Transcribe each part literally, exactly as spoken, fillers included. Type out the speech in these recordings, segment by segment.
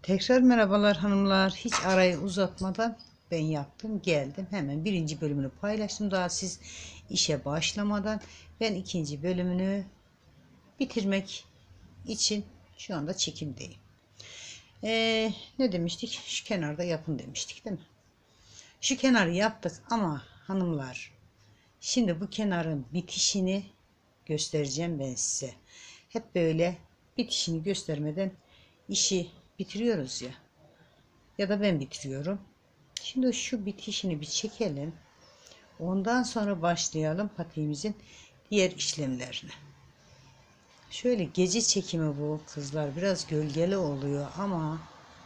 Tekrar merhabalar hanımlar. Hiç arayı uzatmadan ben yaptım, geldim. Hemen birinci bölümünü paylaştım. Daha siz işe başlamadan ben ikinci bölümünü bitirmek için şu anda çekimdeyim. Ee, ne demiştik? Şu kenarda yapın demiştik, değil mi? Şu kenarı yaptık ama hanımlar, şimdi bu kenarın bitişini göstereceğim ben size. Hep böyle bitişini göstermeden işi bitiriyoruz ya. Ya da ben bitiriyorum. Şimdi şu bitişini bir çekelim. Ondan sonra başlayalım patiğimizin diğer işlemlerine. Şöyle gece çekimi bu kızlar. Biraz gölgeli oluyor ama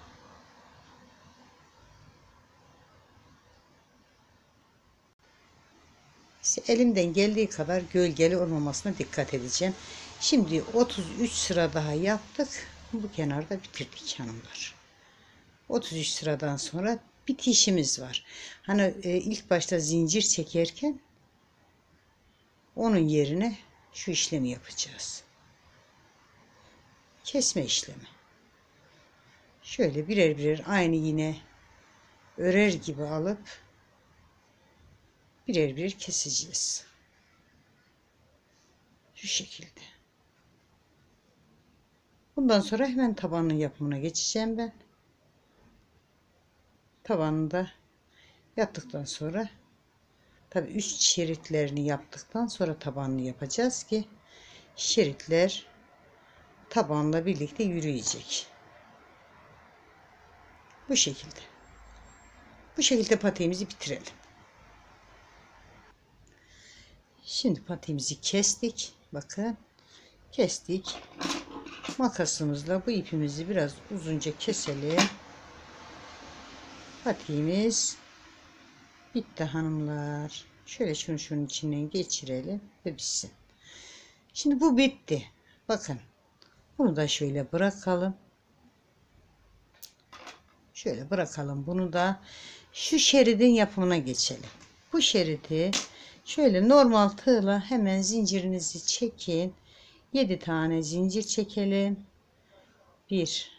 işte elimden geldiği kadar gölgeli olmamasına dikkat edeceğim. Şimdi otuz üç sıra daha yaptık. Bu kenarda bitirdik hanımlar. otuz üç sıradan sonra bitişimiz var. Hani e, ilk başta zincir çekerken onun yerine şu işlemi yapacağız. Kesme işlemi. Şöyle birer birer aynı yine örer gibi alıp birer birer keseceğiz. Şu şekilde. Bundan sonra hemen tabanın yapımına geçeceğim ben. Tabanını da yaptıktan sonra tabii üst şeritlerini yaptıktan sonra tabanını yapacağız ki şeritler tabanla birlikte yürüyecek. Bu şekilde. Bu şekilde patiğimizi bitirelim. Şimdi patiğimizi kestik. Bakın. Kestik. Makasımızla bu ipimizi biraz uzunca keselim. Patiğimiz bitti hanımlar. Şöyle şunu şunun içinden geçirelim ve bitsin. Şimdi bu bitti. Bakın. Bunu da şöyle bırakalım. Şöyle bırakalım. Bunu da şu şeridin yapımına geçelim. Bu şeridi şöyle normal tığla hemen zincirinizi çekin. yedi tane zincir çekelim. bir.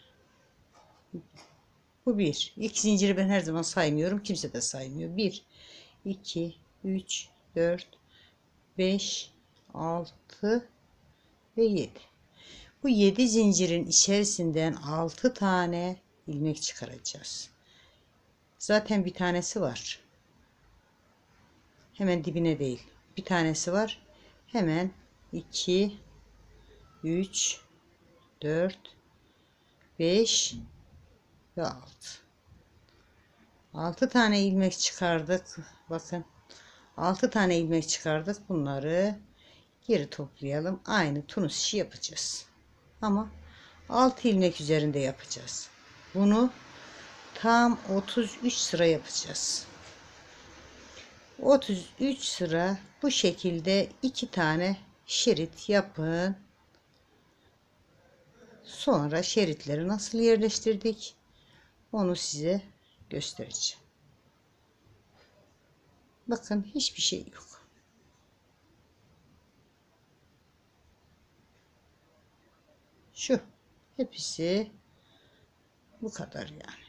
Bu bir. İlk zinciri ben her zaman saymıyorum. Kimse de saymıyor. bir, iki, üç, dört, beş, altı ve yedi. Bu yedi zincirin içerisinden altı tane ilmek çıkaracağız. Zaten bir tanesi var. Hemen dibine değil. Bir tanesi var. Hemen iki, üç, dört, beş ve altı. altı tane ilmek çıkardık. Bakın. altı tane ilmek çıkardık. Bunları geri toplayalım. Aynı tunus işi yapacağız. Ama altı ilmek üzerinde yapacağız. Bunu tam otuz üç sıra yapacağız. otuz üç sıra bu şekilde iki tane şerit yapın. Sonra şeritleri nasıl yerleştirdik onu size göstereceğim. Bakın hiçbir şey yok. Şu hepsi bu kadar yani.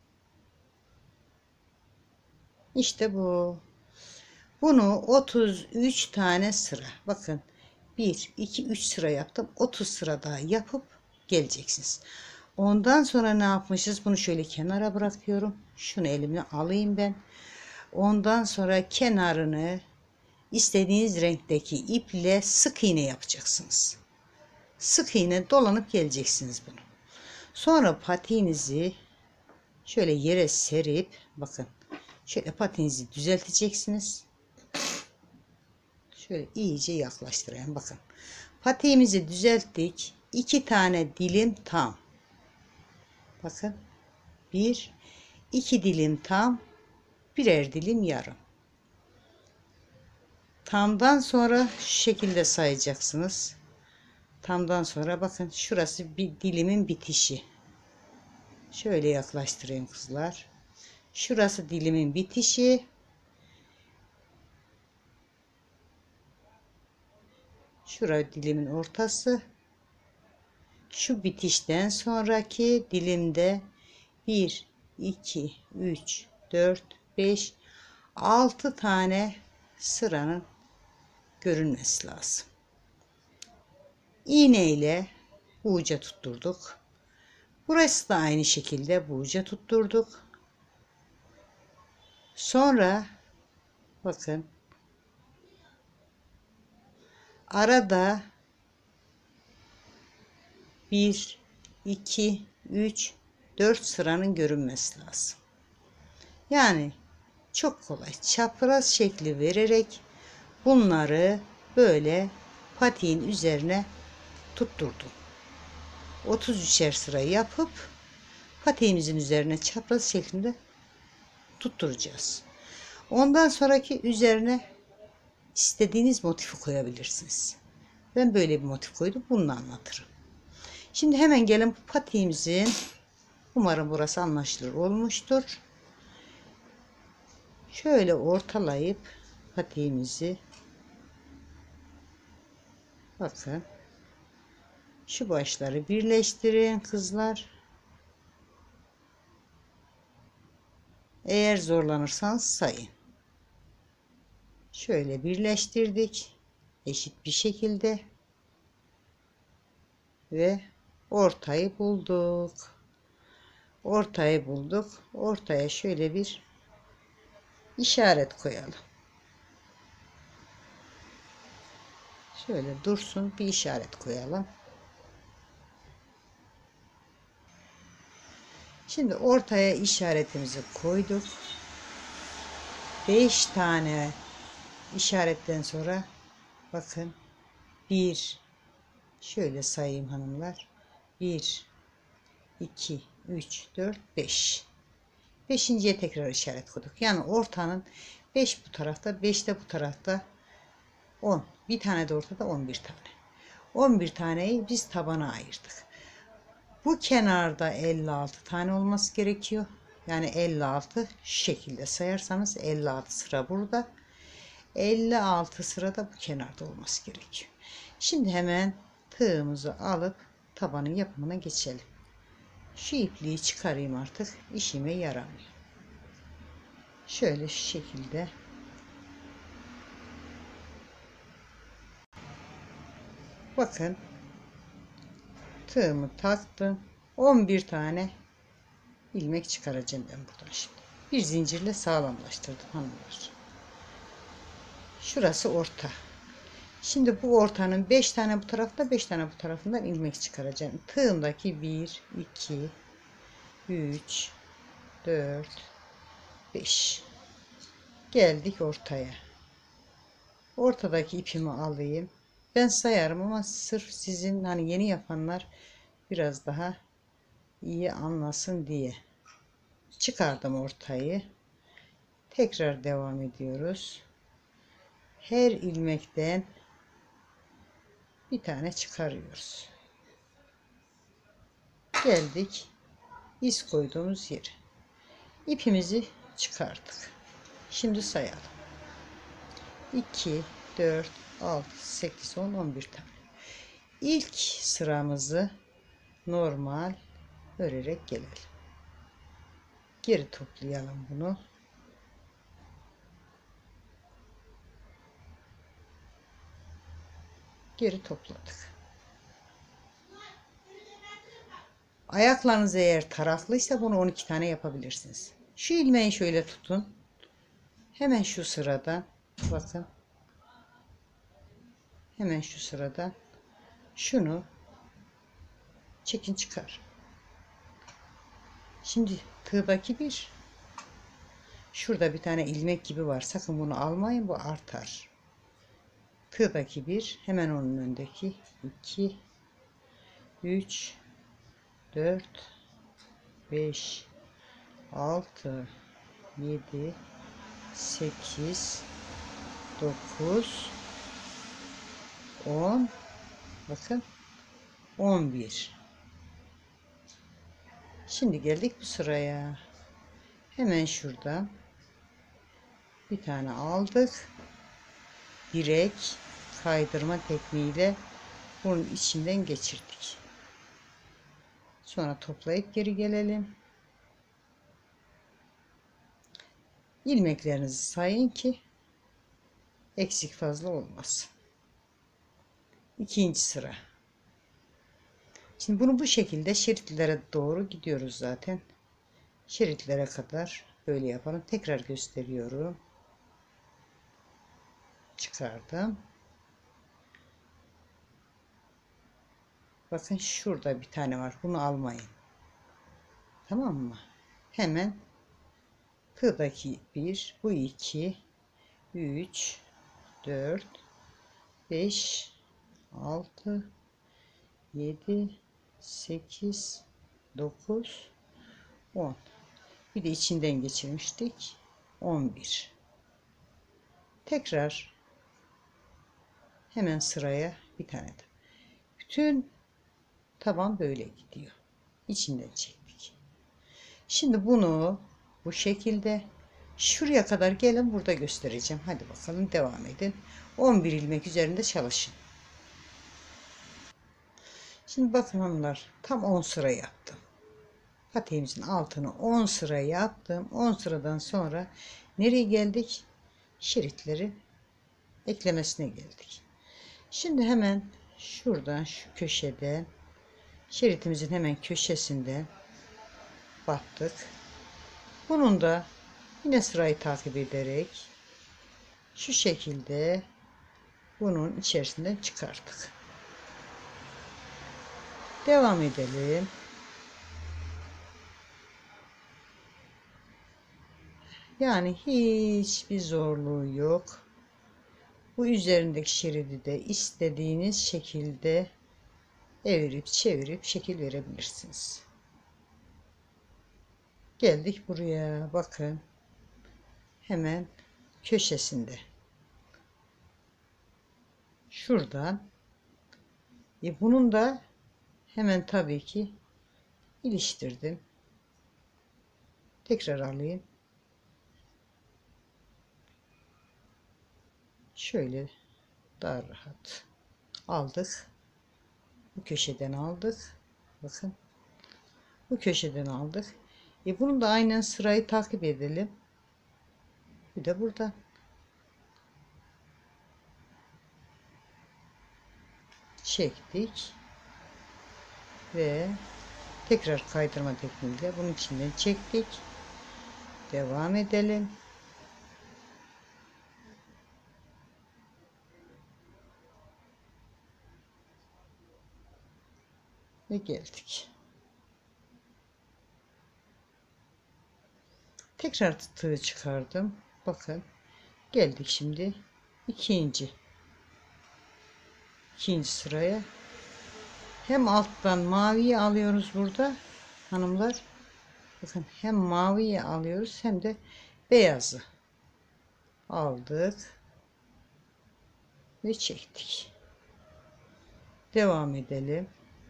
İşte bu. Bunu otuz üç tane sıra. Bakın bir, iki, üç sıra yaptım. otuz sıra daha yapıp geleceksiniz. Ondan sonra ne yapmışız? Bunu şöyle kenara bırakıyorum. Şunu elimle alayım ben. Ondan sonra kenarını istediğiniz renkteki iple sık iğne yapacaksınız. Sık iğne dolanıp geleceksiniz bunu. Sonra patiğinizi şöyle yere serip bakın şöyle patiğinizi düzelteceksiniz. Şöyle iyice yaklaştırayım. Bakın. Patiğimizi düzelttik. iki tane dilim tam. Bakın. Bir, iki dilim tam. Birer dilim yarım. Tamdan sonra şu şekilde sayacaksınız. Tamdan sonra bakın şurası bir dilimin bitişi. Şöyle yaklaştırayım kızlar. Şurası dilimin bitişi. Şurası dilimin ortası. Şu bitişten sonraki dilimde bir, iki, üç, dört, beş, altı tane sıranın görünmesi lazım. İğne ile bu uca tutturduk. Burası da aynı şekilde bu uca tutturduk. Sonra bakın arada bir, iki, üç, dört sıranın görünmesi lazım. Yani çok kolay. Çapraz şekli vererek bunları böyle patiğin üzerine tutturdum. otuz üçer sıra yapıp patiğimizin üzerine çapraz şeklinde tutturacağız. Ondan sonraki üzerine istediğiniz motifi koyabilirsiniz. Ben böyle bir motif koydum. Bunu anlatırım. Şimdi hemen gelin bu patiğimizin, umarım burası anlaşılır olmuştur. Şöyle ortalayıp patiğimizi, bakın şu başları birleştirin kızlar. Eğer zorlanırsanız sayın. Şöyle birleştirdik eşit bir şekilde ve ortayı bulduk. Ortayı bulduk. Ortaya şöyle bir işaret koyalım. Şöyle dursun, bir işaret koyalım. Şimdi ortaya işaretimizi koyduk. beş tane işaretten sonra bakın bir, şöyle sayayım hanımlar, bir, iki, üç, dört, beş. beşinciye tekrar işaret koyduk. Yani ortanın beş bu tarafta, beş de bu tarafta, on. Bir tane de ortada, on bir tane. on bir taneyi biz tabana ayırdık. Bu kenarda elli altı tane olması gerekiyor. Yani elli altı, şu şekilde sayarsanız elli altı sıra burada. elli altı sırada bu kenarda olması gerekiyor. Şimdi hemen tığımızı alıp tabanın yapımına geçelim. Şu ipliği çıkarayım, artık işime yaramıyor. Şöyle şu şekilde bakın tığımı taktım. on bir tane ilmek çıkaracağım ben buradan şimdi. Bir zincirle sağlamlaştırdım hanımlar. Şurası orta. Şimdi bu ortanın beş tane bu tarafta, beş tane bu tarafından ilmek çıkaracağım. Tığımdaki bir, iki, üç, dört, beş. Geldik ortaya. Ortadaki ipimi alayım. Ben sayarım ama sırf sizin hani yeni yapanlar biraz daha iyi anlasın diye çıkardım ortayı. Tekrar devam ediyoruz. Her ilmekten bir tane çıkarıyoruz. Geldik iz koyduğumuz yere. İpimizi çıkardık. Şimdi sayalım. iki, dört, altı, sekiz, on, on bir tane. İlk sıramızı normal örerek gelelim. Geri toplayalım bunu. Geri topladık. Ayaklarınız eğer taraklıysa bunu on iki tane yapabilirsiniz. Şu ilmeği şöyle tutun. Hemen şu sırada bakın. Hemen şu sırada şunu çekin çıkar. Şimdi tığdaki bir, şurada bir tane ilmek gibi var. Sakın bunu almayın, bu artar. Tığdaki bir, hemen onun öndeki iki, üç, dört, beş, altı, yedi, sekiz, dokuz, on, bakın on bir. Şimdi geldik bu sıraya. Hemen şuradan bir tane aldık. Direkt kaydırma tekniğiyle bunun içinden geçirdik. Sonra toplayıp geri gelelim. ilmeklerinizi sayın ki eksik fazla olmasın. İkinci sıra. Şimdi bunu bu şekilde şeritlere doğru gidiyoruz zaten. Şeritlere kadar böyle yapalım. Tekrar gösteriyorum. Çıkardım. Bakın şurada bir tane var. Bunu almayın. Tamam mı? Hemen tığdaki bir, bu iki, üç, dört, beş, altı, yedi, sekiz, dokuz, on. Bir de içinden geçirmiştik. on bir. Tekrar hemen sıraya bir tane de. Bütün taban böyle gidiyor. İçinden çektik. Şimdi bunu bu şekilde şuraya kadar gelin, burada göstereceğim. Hadi bakalım, devam edin. on bir ilmek üzerinde çalışın. Şimdi bakın hanımlar, tam on sıra yaptım. Patiğimizin altını on sıra yaptım. on sıradan sonra nereye geldik? Şeritleri eklemesine geldik. Şimdi hemen şuradan, şu köşeden, şeritimizin hemen köşesinden battık. Bunun da yine sırayı takip ederek şu şekilde bunun içerisinden çıkarttık. Devam edelim. Yani hiçbir zorluğu yok. Bu üzerindeki şeridi de istediğiniz şekilde evirip çevirip şekil verebilirsiniz. Geldik buraya, bakın. Hemen köşesinde. Şuradan. E bunun da hemen tabii ki iliştirdim. Tekrar alayım. Şöyle daha rahat aldık. Bu köşeden aldık. Bakın. Bu köşeden aldık. E bunu da aynen sırayı takip edelim. Bir de burada. Çektik. Ve tekrar kaydırma tekniğiyle bunun içinden çektik. Devam edelim. Ve geldik. Tekrar tığı çıkardım. Bakın. Geldik şimdi ikinci. ikinci sıraya. Hem alttan maviyi alıyoruz burada hanımlar. Bakın, hem maviyi alıyoruz hem de beyazı aldık ve çektik. Devam edelim.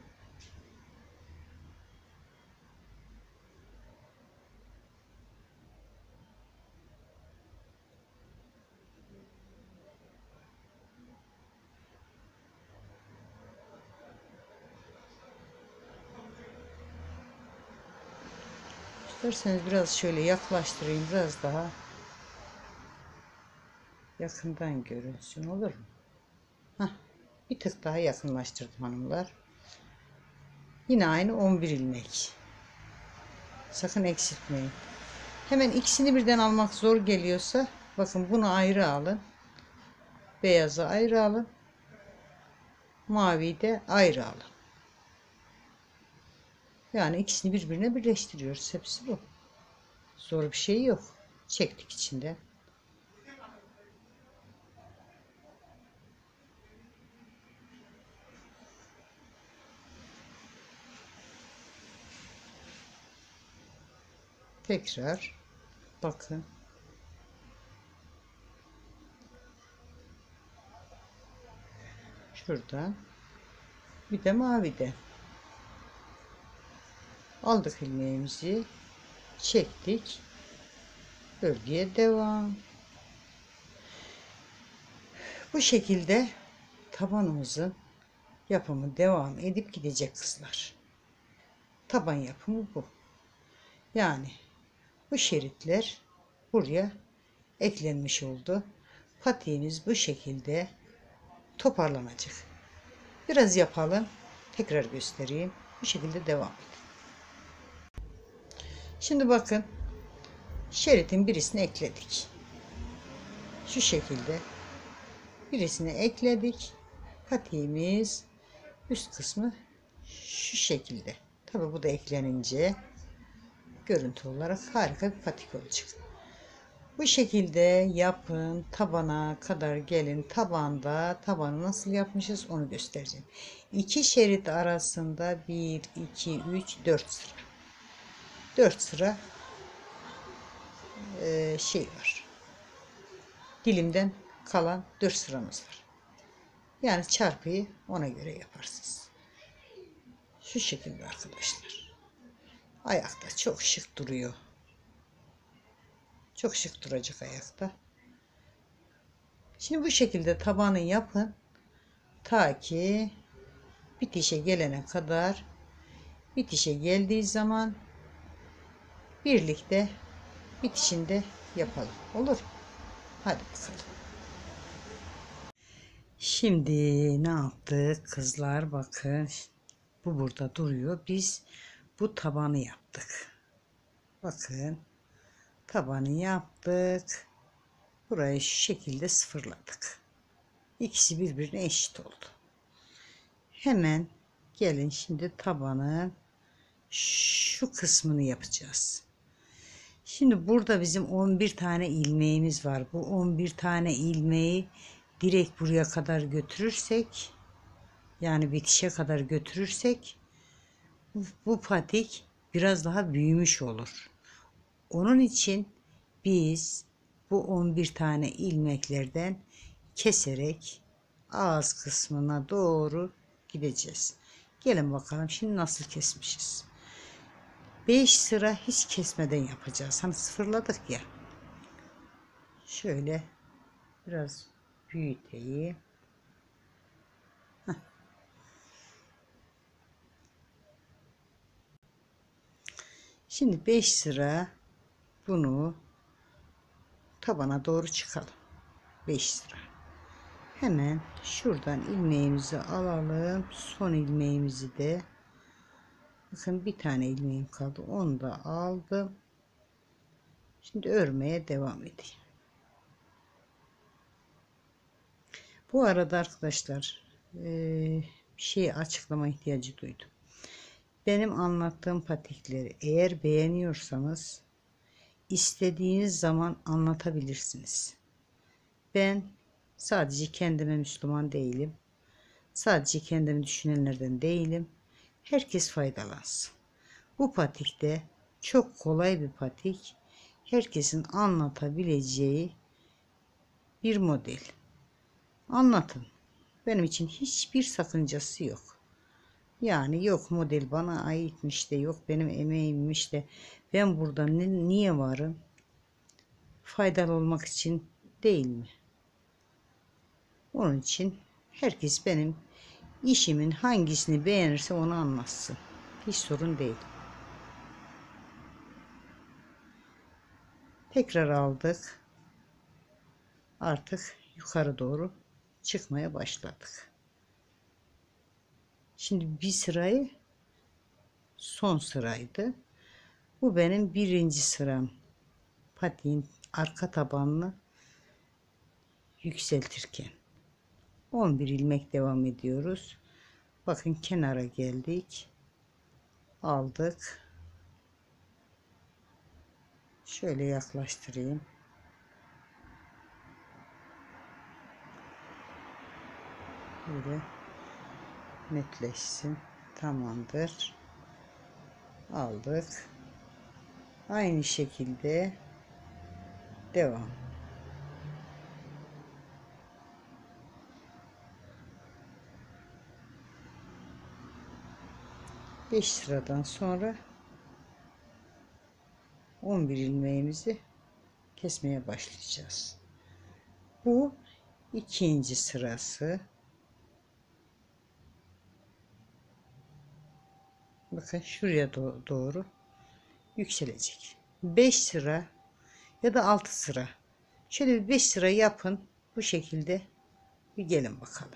İsterseniz biraz şöyle yaklaştırayım, biraz daha yakından görünsün, olur mu? Heh, bir tık daha yakınlaştırdım hanımlar. Yine aynı on bir ilmek. Sakın eksiltmeyin. Hemen ikisini birden almak zor geliyorsa bakın, bunu ayrı alın. Beyazı ayrı alın. Maviyi de ayrı alın. Yani ikisini birbirine birleştiriyoruz. Hepsi bu. Zor bir şey yok. Çektik içinde. Tekrar bakın. Şuradan bir de mavi de aldık ilmeğimizi, çektik, örgüye devam. Bu şekilde tabanımızın yapımı devam edip gidecek kızlar. Taban yapımı bu. Yani bu şeritler buraya eklenmiş oldu. Patiğimiz bu şekilde toparlanacak. Biraz yapalım. Tekrar göstereyim. Bu şekilde devam edin. Şimdi bakın. Şeritin birisini ekledik. Şu şekilde. Birisini ekledik. Patiğimiz üst kısmı şu şekilde. Tabi bu da eklenince görüntü olarak harika bir patik olacak. Bu şekilde yapın, tabana kadar gelin. Tabanda tabanı nasıl yapmışız onu göstereceğim. İki şerit arasında bir, iki, üç, dört sıra. dört sıra e, şey var. Dilimden kalan dört sıramız var. Yani çarpıyı ona göre yaparsınız. Şu şekilde arkadaşlar. Ayakta çok şık duruyor. Çok şık duracak ayakta. Şimdi bu şekilde tabanı yapın. Ta ki bitişe gelene kadar, bitişe geldiği zaman birlikte bitişinde yapalım. Olur. Hadi bakalım. Şimdi ne yaptık kızlar, bakın. Bu burada duruyor. Biz bu tabanı yaptık. Bakın. Tabanı yaptık. Burayı şu şekilde sıfırladık. İkisi birbirine eşit oldu. Hemen gelin şimdi tabanın şu kısmını yapacağız. Şimdi burada bizim on bir tane ilmeğimiz var. Bu on bir tane ilmeği direkt buraya kadar götürürsek, yani bitişe kadar götürürsek bu, bu patik biraz daha büyümüş olur. Onun için biz bu on bir tane ilmeklerden keserek ağız kısmına doğru gideceğiz. Gelin bakalım şimdi nasıl kesmişiz. beş sıra hiç kesmeden yapacağız. Hani sıfırladık ya. Şöyle biraz büyüteyim. Heh. Şimdi beş sıra bunu tabana doğru çıkalım. beş sıra. Hemen şuradan ilmeğimizi alalım. Son ilmeğimizi de, bakın bir tane ilmeğim kaldı. Onu da aldım. Şimdi örmeye devam edeyim. Bu arada arkadaşlar bir şey açıklama ihtiyacı duydum. Benim anlattığım patikleri eğer beğeniyorsanız istediğiniz zaman anlatabilirsiniz. Ben sadece kendime Müslüman değilim. Sadece kendimi düşünenlerden değilim. Herkes faydalansın. Bu patik de çok kolay bir patik. Herkesin anlatabileceği bir model. Anlatın. Benim için hiçbir sakıncası yok. Yani yok model bana aitmiş de, yok benim emeğimmiş de, ben burada ne, niye varım? Faydalı olmak için değil mi? Onun için herkes benim işimin hangisini beğenirse onu anlatsın. Hiç sorun değil. Tekrar aldık. Artık yukarı doğru çıkmaya başladık. Şimdi bir sırayı, son sıraydı. Bu benim birinci sıram. Patiğin arka tabanını yükseltirken on bir ilmek devam ediyoruz. Bakın kenara geldik. Aldık. Şöyle yaklaştırayım. Böyle netleşsin. Tamamdır. Aldık. Aynı şekilde devam. beş sıradan sonra on bir ilmeğimizi kesmeye başlayacağız. Bu ikinci sırası. Bakın şuraya doğru yükselecek. beş sıra ya da altı sıra. Şöyle bir beş sıra yapın. Bu şekilde bir gelin bakalım.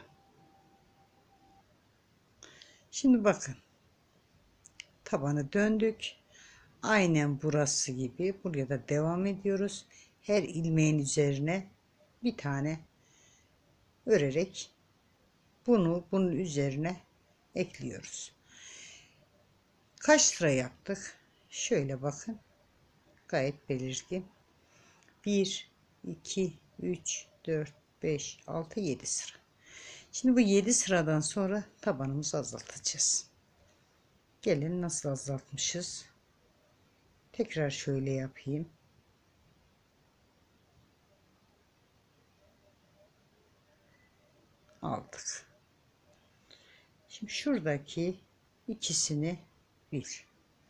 Şimdi bakın. Tabanı döndük. Aynen burası gibi. Buraya da devam ediyoruz. Her ilmeğin üzerine bir tane örerek bunu bunun üzerine ekliyoruz. Kaç sıra yaptık? Şöyle bakın. Gayet belirgin. bir, iki, üç, dört, beş, altı, yedi sıra. Şimdi bu yedi sıradan sonra tabanımızı azaltacağız. Gelin nasıl azaltmışız? Tekrar şöyle yapayım. Aldık. Şimdi şuradaki ikisini bir.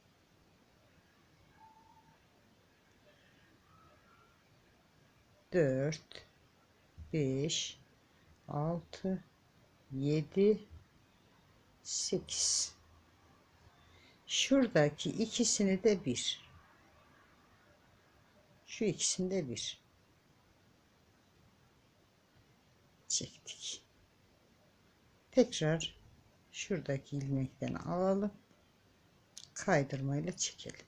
dört, beş, altı, yedi, sekiz. Şuradaki ikisini de bir. Şu ikisini de bir. Çektik. Tekrar şuradaki ilmekten alalım. Kaydırmayla çekelim.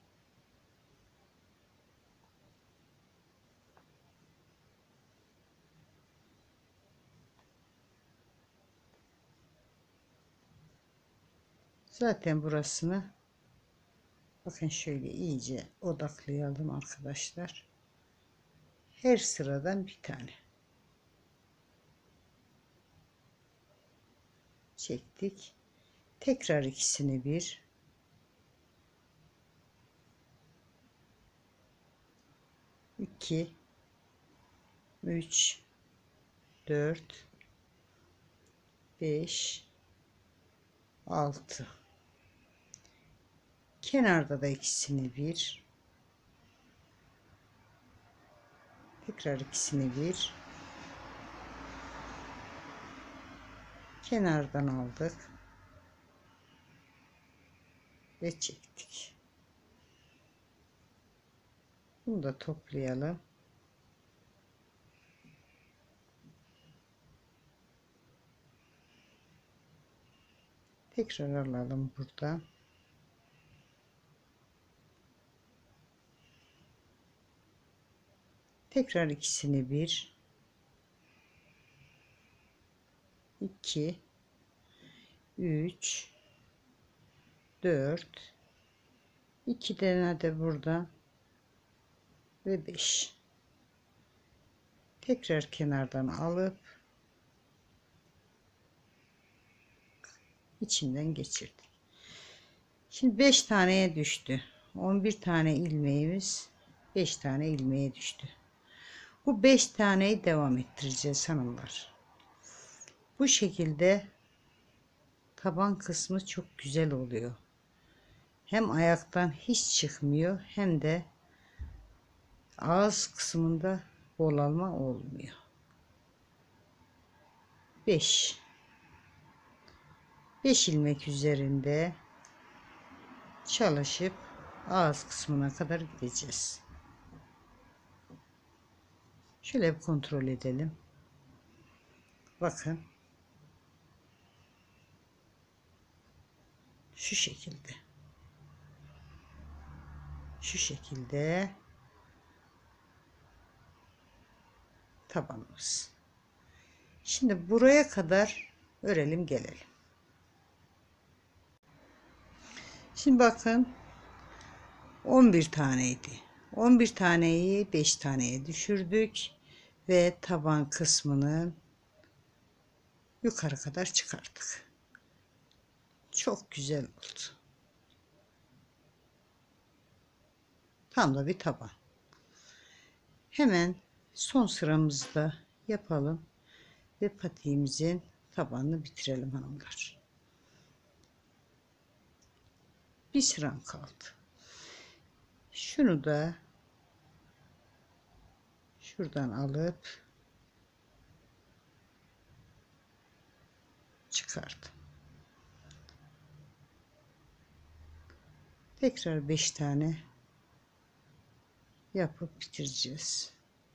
Zaten burasını bakın şöyle iyice odaklayalım arkadaşlar. Her sıradan bir tane çektik. Tekrar ikisini bir. iki, üç, dört, beş, altı. Kenarda da ikisini bir. Tekrar ikisini bir. Kenardan aldık ve çektik. Bunu da toplayalım. Tekrar alalım buradan. Tekrar ikisini bir, iki, üç, dört, iki tane de burada ve beş. Tekrar kenardan alıp içinden geçirdik. Şimdi beş taneye düştü. on bir tane ilmeğimiz beş tane ilmeğe düştü. Bu beş taneyi devam ettireceğiz hanımlar. Bu şekilde taban kısmı çok güzel oluyor. Hem ayaktan hiç çıkmıyor hem de ağız kısmında bolalma olmuyor. beş beş ilmek üzerinde çalışıp ağız kısmına kadar gideceğiz. Şöyle bir kontrol edelim. Bakın. Şu şekilde. Şu şekilde tabanımız. Şimdi buraya kadar örelim gelelim. Şimdi bakın on bir taneydi. on bir taneyi beş taneye düşürdük ve taban kısmını yukarı kadar çıkarttık. Çok güzel oldu. Tam da bir taban. Hemen son sıramızda yapalım ve patiğimizin tabanını bitirelim hanımlar. Bir sıram kaldı. Şunu da şuradan alıp çıkardım. Tekrar beş tane yapıp bitireceğiz.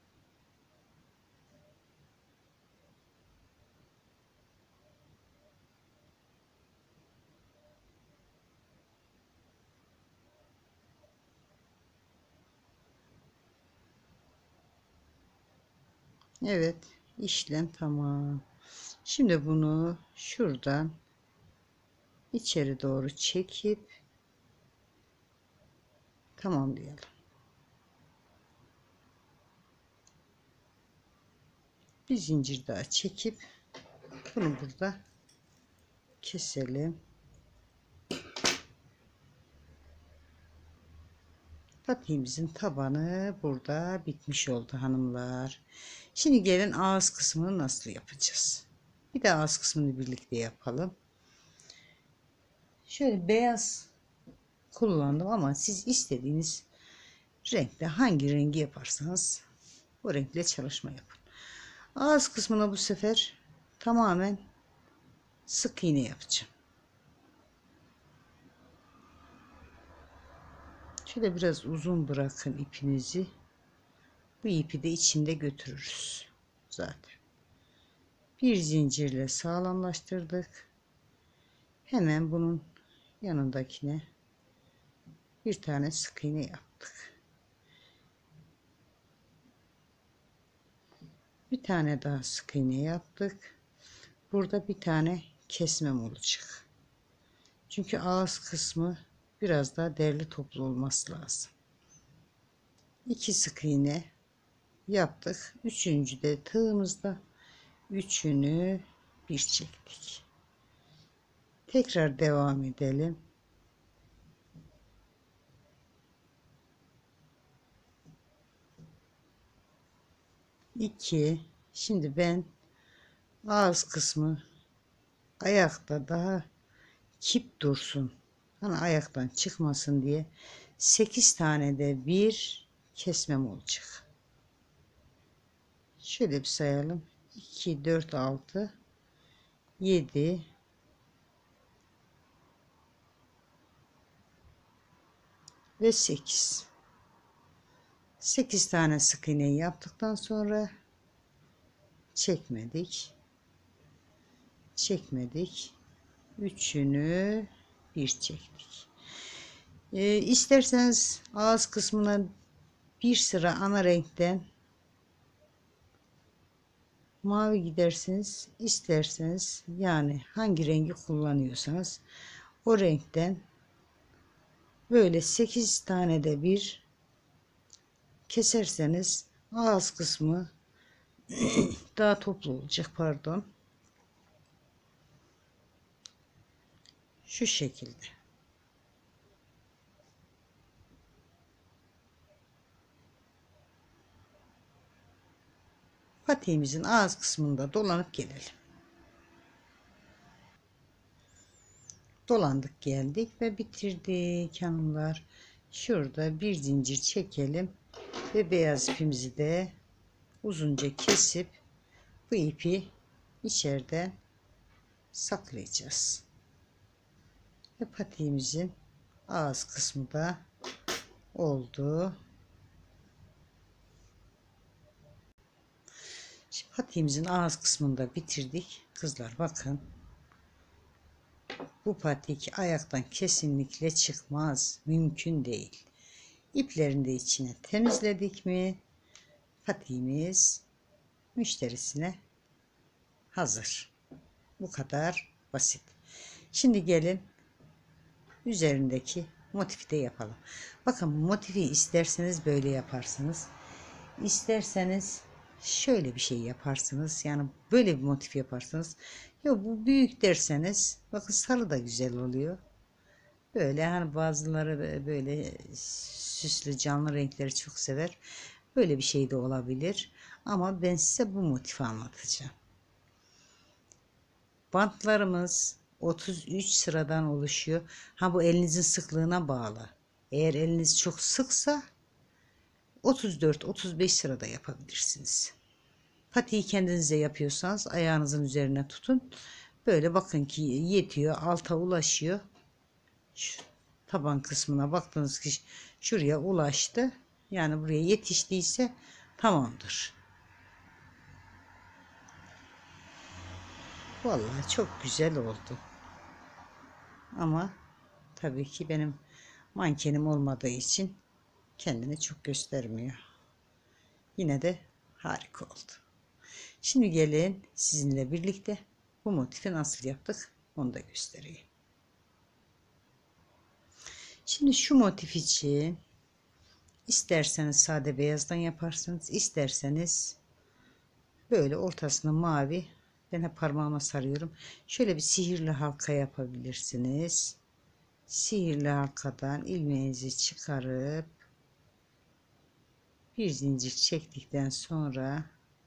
Evet, işlem tamam. Şimdi bunu şuradan içeri doğru çekip tamamlayalım. Bir zincir daha çekip bunu burada keselim. Patiğimizin tabanı burada bitmiş oldu hanımlar. Şimdi gelin ağız kısmını nasıl yapacağız? Bir de ağız kısmını birlikte yapalım. Şöyle beyaz kullandım ama siz istediğiniz renkte hangi rengi yaparsanız o renkle çalışma yapın. Ağız kısmına bu sefer tamamen sık iğne yapacağım. Şöyle biraz uzun bırakın ipinizi. Bu ipi de içinde götürürüz zaten. Bir zincirle sağlamlaştırdık. Hemen bunun yanındakine bir tane sık iğne yaptık. Bir tane daha sık iğne yaptık. Burada bir tane kesmem olacak. Çünkü ağız kısmı biraz daha derli toplu olması lazım. İki sık iğne yaptık. Üçüncü de tığımızda üçünü bir çektik. Tekrar devam edelim. iki. Şimdi ben ağız kısmı ayakta daha kip dursun. Hani ayaktan çıkmasın diye sekiz tane de bir kesmem olacak. Şöyle bir sayalım. iki, dört, altı, yedi, ve sekiz. sekiz tane sık iğne yaptıktan sonra çekmedik. Çekmedik. Üçünü bir çektik. Ee, isterseniz ağız kısmına bir sıra ana renkten mavi gidersiniz. İsterseniz yani hangi rengi kullanıyorsanız o renkten böyle sekiz tane de bir keserseniz ağız kısmı daha toplu olacak, pardon. Şu şekilde. Patiğimizin ağız kısmında dolanıp gelelim. Dolandık geldik ve bitirdik hanımlar. Şurada bir zincir çekelim ve beyaz ipimizi de uzunca kesip bu ipi içeriden saklayacağız. Ve patiğimizin ağız kısmı da oldu. Şimdi patiğimizin ağız kısmını da bitirdik. Kızlar bakın. Bu patik ayaktan kesinlikle çıkmaz. Mümkün değil. İplerini de içine temizledik mi patiğimiz müşterisine hazır. Bu kadar basit. Şimdi gelin üzerindeki motifi de yapalım. Bakın motifi isterseniz böyle yaparsınız. İsterseniz şöyle bir şey yaparsınız. Yani böyle bir motif yaparsınız. Ya bu büyük derseniz bakın sarı da güzel oluyor. Böyle hani bazıları böyle süslü canlı renkleri çok sever. Böyle bir şey de olabilir. Ama ben size bu motifi anlatacağım. Bantlarımız otuz üç sıradan oluşuyor. Ha bu elinizin sıklığına bağlı. Eğer eliniz çok sıksa otuz dört otuz beş sırada yapabilirsiniz. Patiği kendinize yapıyorsanız ayağınızın üzerine tutun. Böyle bakın ki yetiyor, alta ulaşıyor. Şu taban kısmına baktınız ki şuraya ulaştı. Yani buraya yetiştiyse tamamdır. Vallahi çok güzel oldu. Ama tabii ki benim mankenim olmadığı için kendini çok göstermiyor. Yine de harika oldu. Şimdi gelin sizinle birlikte bu motifi nasıl yaptık onu da göstereyim. Şimdi şu motif için isterseniz sade beyazdan yaparsınız, isterseniz böyle ortasına mavi, ben hep parmağıma sarıyorum. Şöyle bir sihirli halka yapabilirsiniz. Sihirli halkadan ilmeğinizi çıkarıp bir zincir çektikten sonra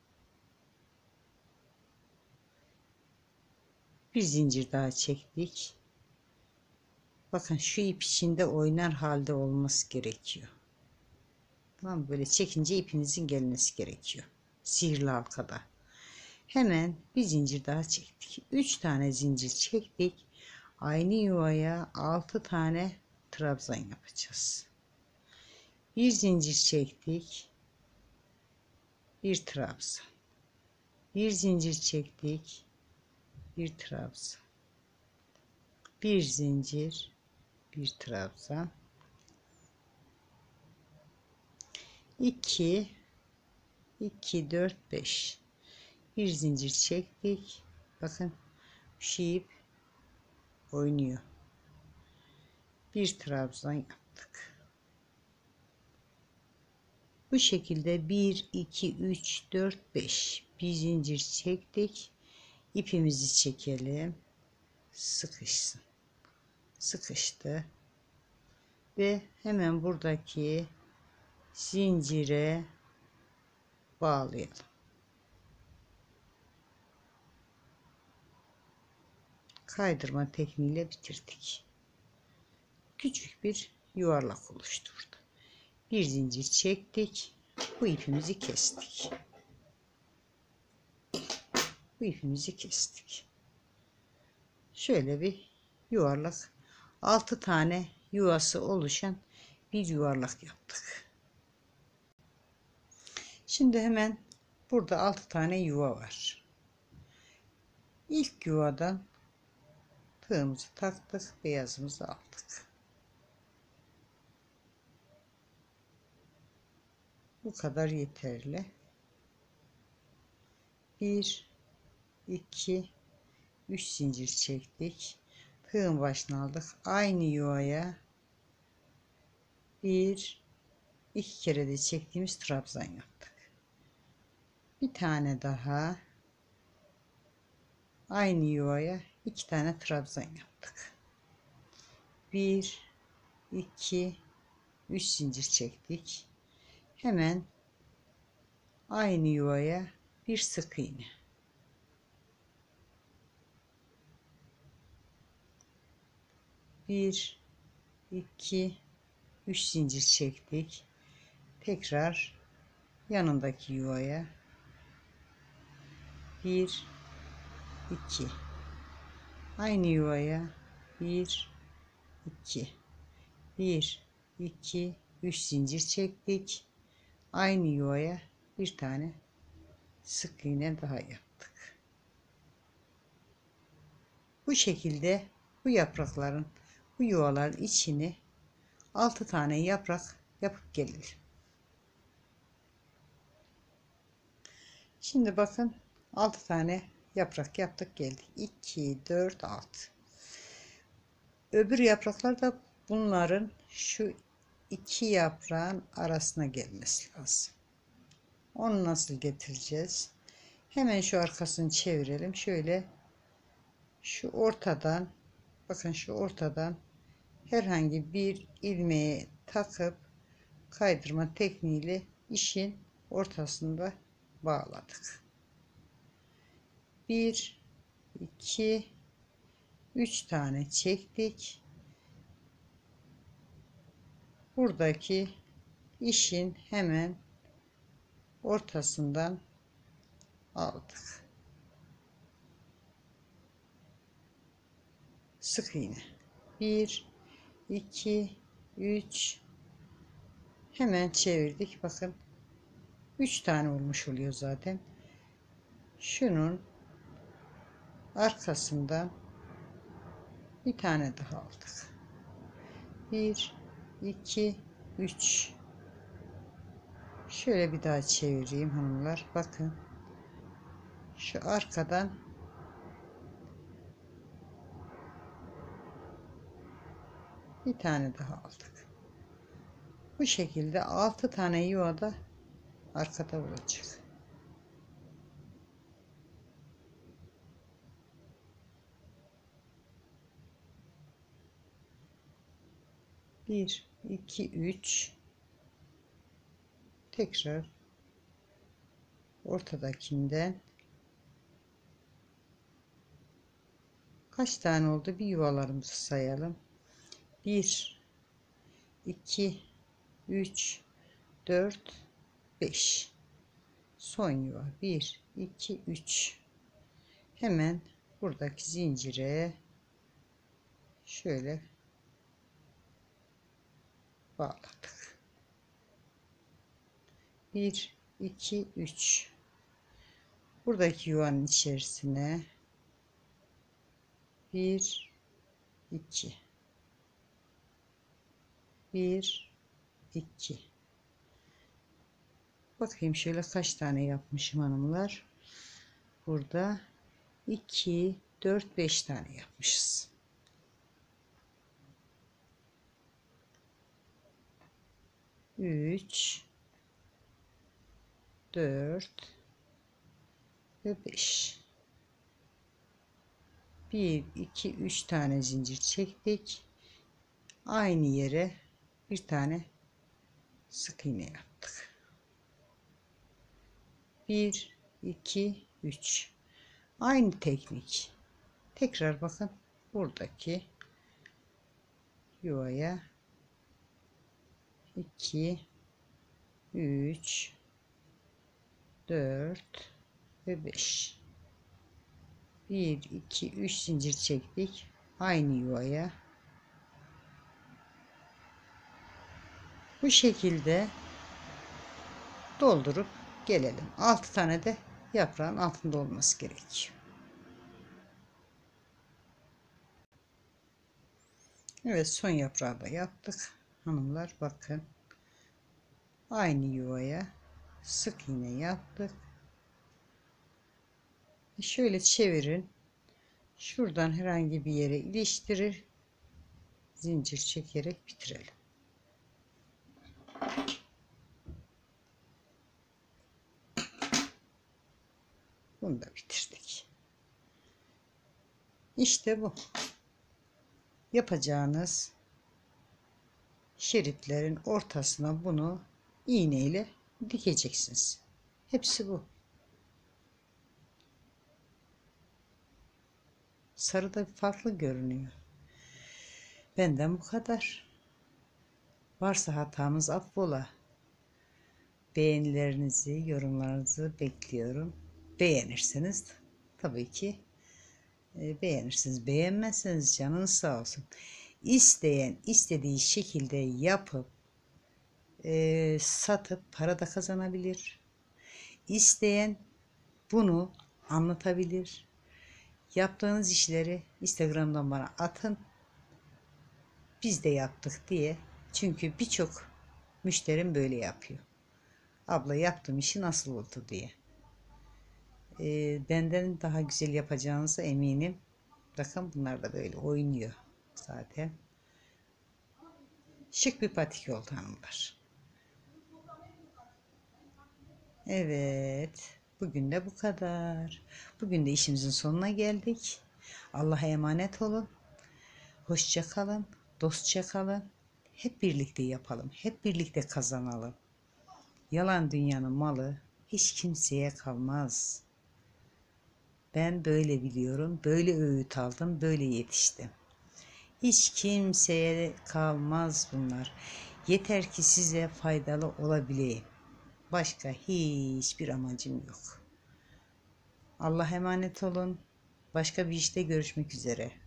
bir zincir daha çektik. Bakın şu ip içinde oynar halde olması gerekiyor. Tamam, böyle çekince ipinizin gelmesi gerekiyor. Sihirli halkada. Hemen bir zincir daha çektik. üç tane zincir çektik. Aynı yuvaya altı tane trabzan yapacağız. Bir zincir çektik. Bir trabzan. Bir zincir çektik. Bir trabzan. Bir zincir, bir trabzan. iki iki dört beş. Bir zincir çektik. Bakın şu ip oynuyor. Bir trabzan yaptık. Bu şekilde bir iki üç dört beş bir zincir çektik. İpimizi çekelim. Sıkışsın. Sıkıştı. Ve hemen buradaki zincire bağlayalım. Kaydırma tekniğiyle bitirdik. Küçük bir yuvarlak oluşturdu. Bir zincir çektik. Bu ipimizi kestik. Bu ipimizi kestik. Şöyle bir yuvarlak, altı tane yuvası oluşan bir yuvarlak yaptık. Şimdi hemen burada altı tane yuva var. İlk yuvadan tığımızı taktık, beyazımızı aldık. Bu kadar yeterli. bir iki üç zincir çektik. Tığın başına aldık. Aynı yuvaya bir iki kere de çektiğimiz trabzan yaptık. Bir tane daha aynı yuvaya iki tane trabzan yaptık. bir iki üç zincir çektik. Hemen aynı yuvaya bir sık iğne. bir iki üç zincir çektik. Tekrar yanındaki yuvaya bir iki, aynı yuvaya bir iki, bir iki üç zincir çektik. Aynı yuvaya bir tane sık iğne daha yaptık. Bu şekilde bu yaprakların, bu yuvaların içini altı tane yaprak yapıp gelelim. Şimdi bakın altı tane yaprak yaptık geldik. iki dört altı. Öbür yapraklar da bunların şu iki yaprağın arasına gelmesi lazım. Onu nasıl getireceğiz? Hemen şu arkasını çevirelim. Şöyle şu ortadan, bakın şu ortadan herhangi bir ilmeği takıp kaydırma tekniğiyle işin ortasında bağladık. bir iki üç tane çektik. Buradaki işin hemen ortasından aldık. Sık iğne. bir iki üç Hemen çevirdik. Bakın üç tane olmuş oluyor zaten. Şunun arkasından bir tane daha aldık. bir iki üç. Şöyle bir daha çevireyim hanımlar. Bakın. Şu arkadan bir tane daha aldık. Bu şekilde altı tane yuvada arkada olacak. bir iki üç. Tekrar ortadakinden kaç tane oldu? Bir yuvalarımızı sayalım. bir iki üç dört beş. Son yuva bir iki üç. Hemen buradaki zincire şöyle bağladık. bir iki üç. Buradaki yuvanın içerisine bir iki bir iki. Bakayım şöyle kaç tane yapmışım hanımlar. Burada iki dört beş tane yapmışız. üç dört ve beş. bir iki üç tane zincir çektik. Aynı yere bir tane sık iğne yaptık. bir iki üç. Aynı teknik. Tekrar bakın buradaki yuvaya iki üç dört ve beş. bir iki üç zincir çektik. Aynı yuvaya. Bu şekilde doldurup gelelim. altı tane de yaprağın altında olması gerekiyor. Evet, son yaprağı da yaptık. Hanımlar bakın. Aynı yuvaya sık iğne yaptık. Şöyle çevirin. Şuradan herhangi bir yere iliştirir. Zincir çekerek bitirelim. Bunu da bitirdik. İşte bu. Yapacağınız şeritlerin ortasına bunu iğne ile dikeceksiniz. Hepsi bu. Sarıda farklı görünüyor. Benden bu kadar. Varsa hatamız affola. Beğenilerinizi, yorumlarınızı bekliyorum. Beğenirseniz tabii ki e, beğenirsiniz. Beğenmezseniz canınız sağ olsun. İsteyen istediği şekilde yapıp e, satıp para da kazanabilir. İsteyen bunu anlatabilir. Yaptığınız işleri Instagram'dan bana atın. Biz de yaptık diye. Çünkü birçok müşterim böyle yapıyor. Abla yaptığım işi nasıl oldu diye. E, benden daha güzel yapacağınıza eminim. Bakın bunlar da böyle oynuyor zaten. Şık bir patik oldu hanımlar. Evet. Bugün de bu kadar. Bugün de işimizin sonuna geldik. Allah'a emanet olun. Hoşça kalın. Dostça kalın. Hep birlikte yapalım. Hep birlikte kazanalım. Yalan dünyanın malı hiç kimseye kalmaz. Ben böyle biliyorum. Böyle öğüt aldım. Böyle yetiştim. Hiç kimseye kalmaz bunlar. Yeter ki size faydalı olabileyim. Başka hiçbir amacım yok. Allah'a emanet olun. Başka bir işte görüşmek üzere.